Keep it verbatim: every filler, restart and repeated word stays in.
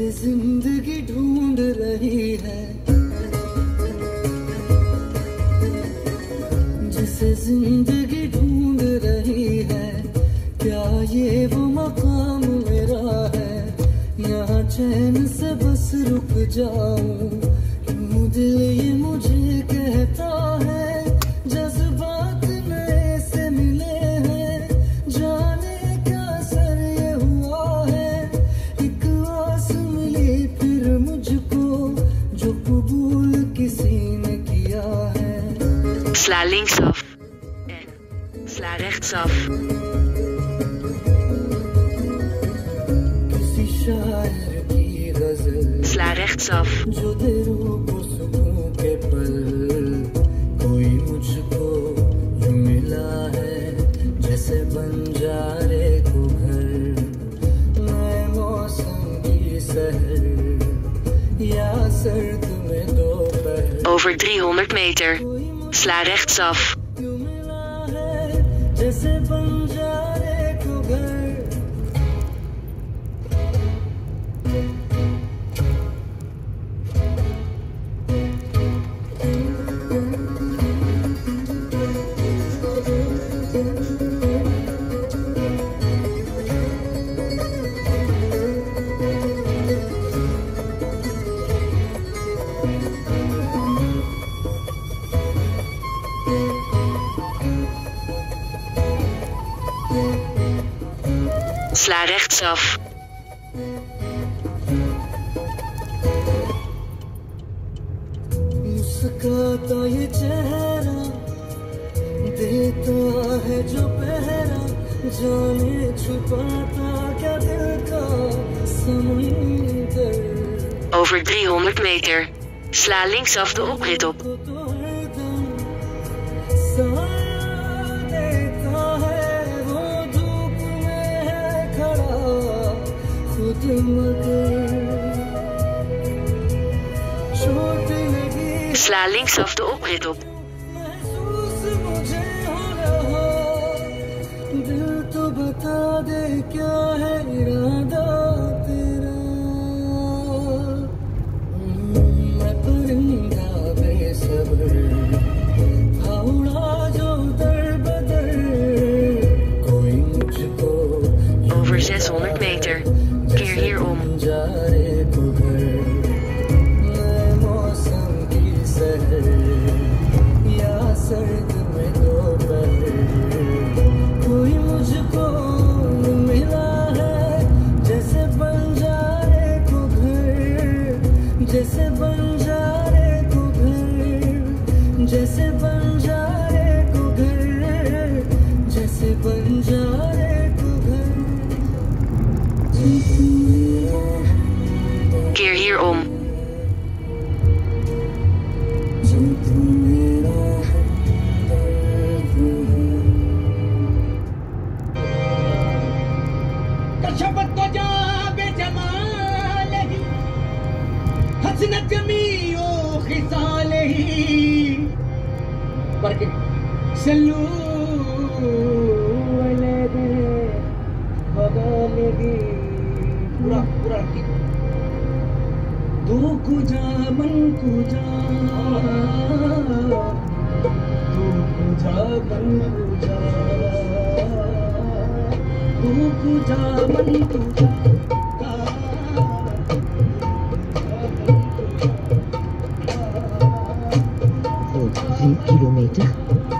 जिंदगी ढूंढ रही है, जिसे जिंदगी ढूंढ रही है, क्या ये वो मकाम मेरा है, यहाँ चैन से बस रुक जाऊं, क्यों दिल ये मुझे कहता है, जज्बात नए से मिले हैं, जाने क्या सर ये हुआ है, एक आस मिली फिर मुझको, जो कबूल किसी ने किया है। Sla linksaf en sla rechtsaf. किसी शायर की गजल, Sla rechtsaf. जो दे रूह को सुकून के पल, कोई मुझको यूं मिला है, जैसे बंजारे को घर, नए मौसम की सहर, या सर्द में दोपहर। Over driehonderd meter. Sla rechtsaf. यूं मिला है, जैसे बंजारे को घर। Sla rechtsaf. मुस्काता ये चेहरा देता है जो पहरा, जाने छुपाता क्या दिल का समुंदर। Over driehonderd meter. Sla linksaf de oprit op. तो हरदम साया देता है, वो धूप में है खड़ा खुद मगर, चोट लगी Sla linksaf de oprit op. महसूस मुझे हो रहा, दिल तो बता दे क्या है इरादा तेरा, मैं परिंदा बेसब्र था उड़ा जो दर बदर, कोई मुझको Over zeshonderd meter. Keer hierom. बंजारे को घर, नए मौसम की सहर, या सर्द में दोपहर, कोई मुझको मिला है, जैसे बंजारे को घर, जैसे बंजारे को घर, जैसे बंजारे को घर, जैसे बंजारे को घर। Keer hierom. जो तू मेरा हमदर्द है। कशफत जाब जमालही, हसनत जमीओ खिसालही, बरके सल्लू अलैहि वसल्लम। पूरा पूरा दो कुजा मन कुजा, दो कुजा मन कुजा, दो कुजा मन कुजा, Voor drie kilometer